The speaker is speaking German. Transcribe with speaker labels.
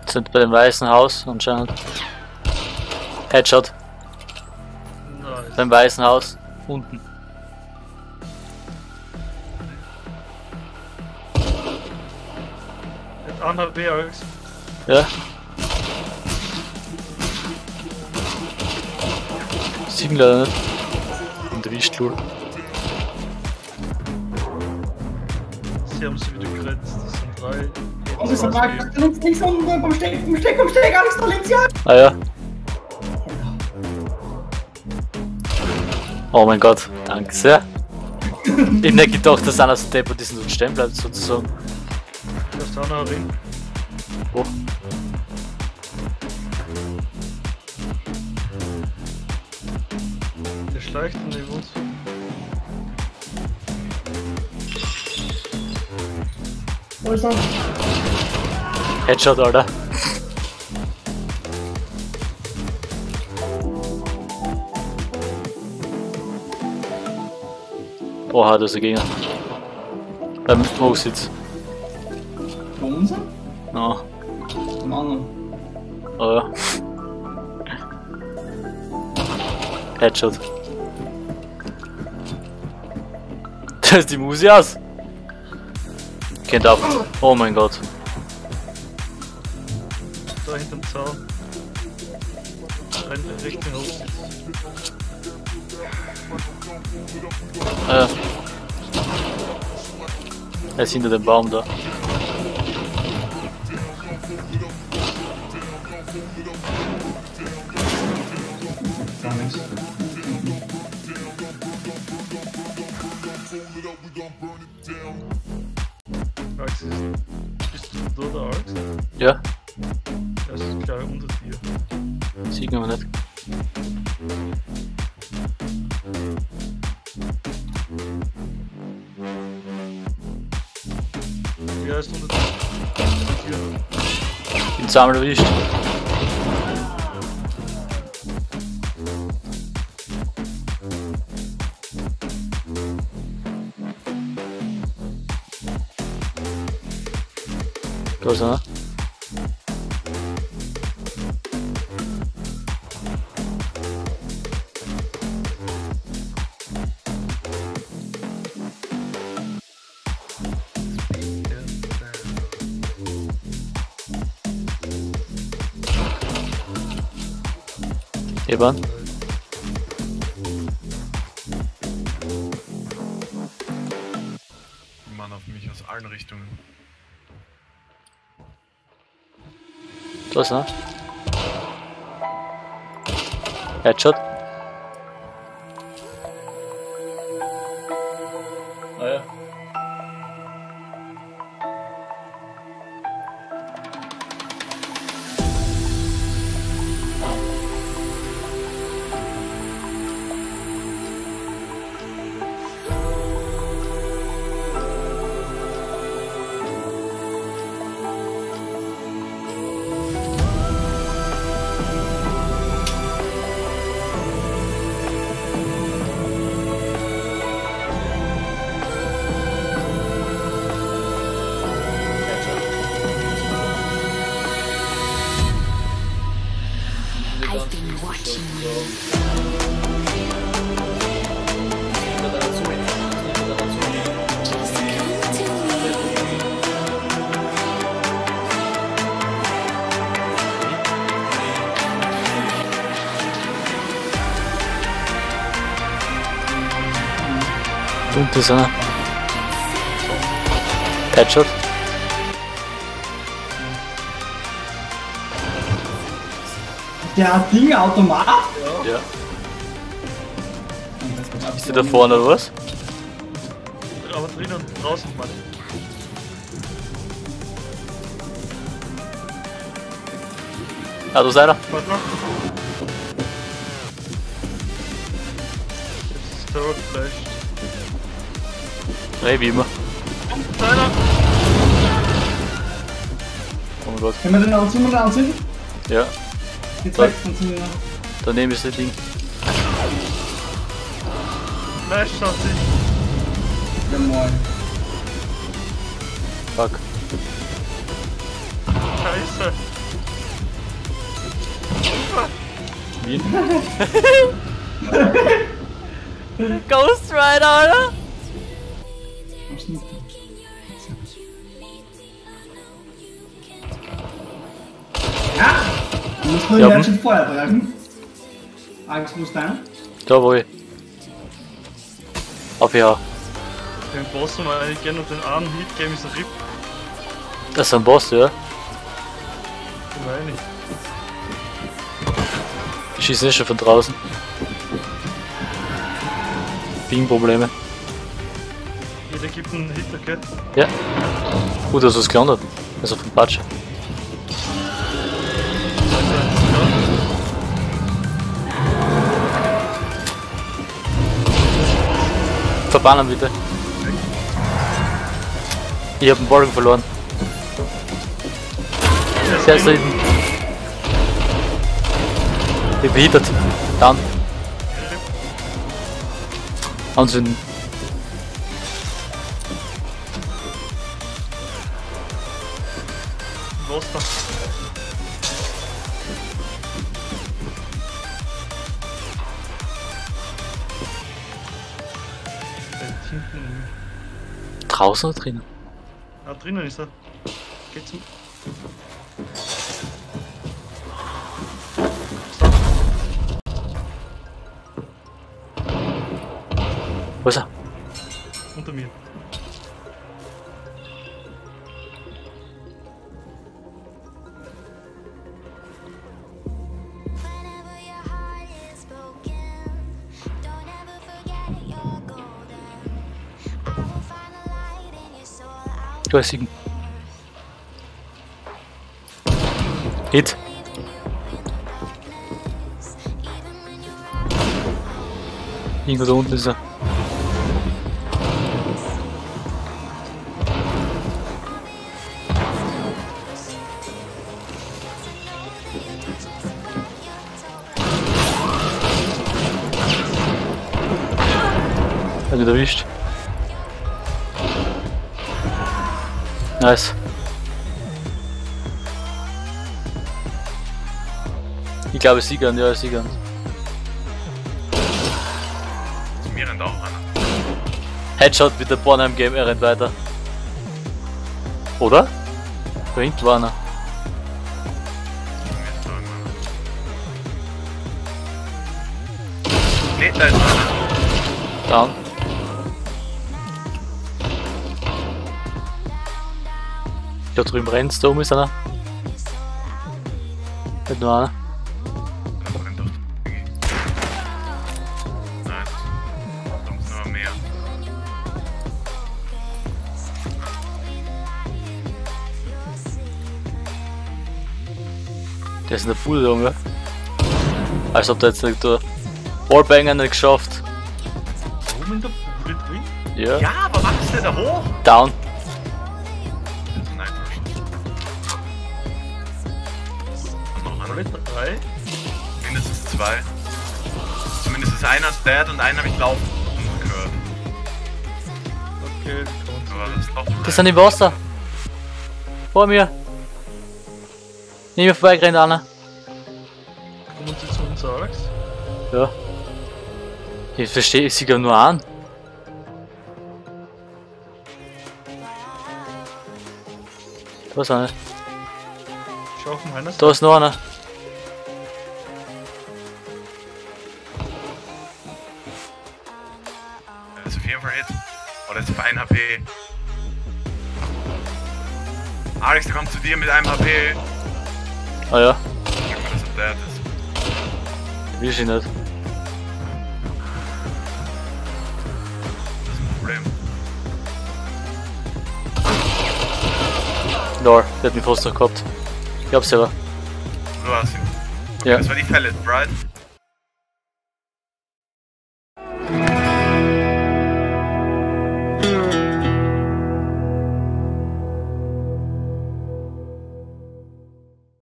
Speaker 1: Sind bei dem weißen Haus anscheinend. Headshot.
Speaker 2: Nice.
Speaker 1: Beim weißen Haus. Unten.
Speaker 2: Mit 1 HP, Alex.
Speaker 1: Ja. 7 leider nicht. Und erwischt, lol.
Speaker 2: Sie haben sie wieder gerettet. Das sind 3.
Speaker 3: Oh, das war links vom Steg, alles da links, ja!
Speaker 1: Ah ja. Oh mein Gott, danke sehr. Ich hab nicht gedacht, dass einer so deppert ist und stehen bleibt sozusagen.
Speaker 2: Da ist auch noch ein Ring.
Speaker 1: Oh.
Speaker 2: Der schleicht neben uns.
Speaker 3: Wo ist er?
Speaker 1: Headshot, Alter. Oha, das ist ein Gegner. Beim Hochsitz.
Speaker 3: Bei uns?
Speaker 1: No.
Speaker 3: Am anderen.
Speaker 1: Oh ja. Headshot. Das ist die Musi aus. Kennt ab. Oh mein Gott.
Speaker 2: Da hinterm Zaun. Rennt in Richtung Hochsitz.
Speaker 1: Er ist hinter dem Baum da.
Speaker 3: Gar nichts.
Speaker 2: Alex, bist du da, Alex?
Speaker 1: Ja,
Speaker 2: Er ist klar unter dir.
Speaker 1: sieht man nicht.
Speaker 2: Ja, ist unter dir.
Speaker 1: Bin zweimal erwischt. Da ist einer. Eban.
Speaker 4: Mann auf mich aus allen Richtungen.
Speaker 1: Da ist einer. Headshot. Ah ja.
Speaker 5: I've been watching you. Just come to me.
Speaker 1: Und das ist einer. Headshot.
Speaker 3: Der hat Dinge Automat?
Speaker 1: Ja. Ist der da vorne oder was?
Speaker 2: Aber drinnen und draußen, Mann.
Speaker 1: Ah, da ist einer.
Speaker 2: Warte noch. Jetzt ist der Road flashed.
Speaker 1: Hey, wie immer.
Speaker 2: Einer!
Speaker 1: Oh mein Gott.
Speaker 3: Können wir den anzünden?
Speaker 1: Ja,
Speaker 3: Jetzt weg von Zünden.
Speaker 1: daneben ist das Ding.
Speaker 2: Flash hat sich.
Speaker 3: Ja moin.
Speaker 1: Fuck.
Speaker 2: Scheiße.
Speaker 1: Wien. Ghost Rider, Alter!
Speaker 3: Was nicht? Ja! Du musst nur
Speaker 1: Ja,
Speaker 3: jetzt schon Feuer treffen. Alex, wo ist deiner?
Speaker 1: Da wo ich. Auf ja.
Speaker 2: Den Boss haben wir eigentlich gerne und den einen Hit geben ist ein RIP.
Speaker 1: Das ist ein Boss, ja.
Speaker 2: Den meine ich.
Speaker 1: Die schießen nicht schon von draußen. Ping-Probleme.
Speaker 2: Jeder gibt einen Hit, okay?
Speaker 1: Ja. Gut, dass es gelandet. Also vom Patsche. Verbannen bitte. Ich hab den Bogen verloren. Der ist da hinten. Ich bin behindert. Down. Anzünden.
Speaker 2: Was da? Der ist hinten.
Speaker 1: Draußen oder drinnen?
Speaker 2: Ah, drinnen ist er. Geht zum.
Speaker 1: Wo ist er?
Speaker 2: Unter mir.
Speaker 5: Whenever your heart is broken, don't ever forget you're golden. I will find a light in your soul. I'll
Speaker 1: Du hast ihn. Hit.
Speaker 5: believe in you in the darkness, even when you're out.
Speaker 1: Irgendwo da unten ist er. Hat ihn erwischt. Nice. Ich glaube Siegern, ja Siegern.
Speaker 4: Zu mir rennt auch einer.
Speaker 1: Headshot mit der Bornheim Game, er rennt weiter. Oder? Da hinten war einer.
Speaker 4: Zu mir ist da irgendeiner. Nee, da ist einer.
Speaker 1: Down. Da drüben rennt, da oben ist einer. Nicht nur einer.
Speaker 4: Da rennt doch der Digi. Nice. Da muss noch mehr.
Speaker 1: Der ist in der Full, Junge. Als ob der jetzt nicht der Wallbanger nicht geschafft.
Speaker 2: Oben in der Bude drin?
Speaker 1: Ja.
Speaker 4: Ja, aber was ist denn da hoch?
Speaker 1: Down.
Speaker 4: Night Rush. Und noch
Speaker 2: Alle
Speaker 4: einer.
Speaker 2: drei?
Speaker 4: Mindestens zwei. Zumindest ist einer dead und einen habe ich laufen gehört.
Speaker 2: Okay, die kommen
Speaker 4: Aber das ist doch
Speaker 1: Das sind im Wasser. Vor mir. Neben mir vorbeigerannt einer.
Speaker 2: Kommen sie zu uns, Alex?
Speaker 1: Ja. Ich verstehe, ich sehe ja nur an. Da ist einer.
Speaker 2: Schau auf meiner Seite.
Speaker 1: Da ist noch einer.
Speaker 4: Er ist auf jeden Fall Hit. Oder ist auf 1 HP. Alex, der kommt zu dir mit einem HP.
Speaker 1: Ah ja,
Speaker 4: Sag mal, dass er dead ist.
Speaker 1: ich will sie nicht.
Speaker 4: Das ist ein Problem.
Speaker 1: Lol, der hat mich fast noch gehabt. Ich hab's aber.
Speaker 4: Du hast ihn. Okay,
Speaker 1: Ja.
Speaker 4: das war die Fälle, right?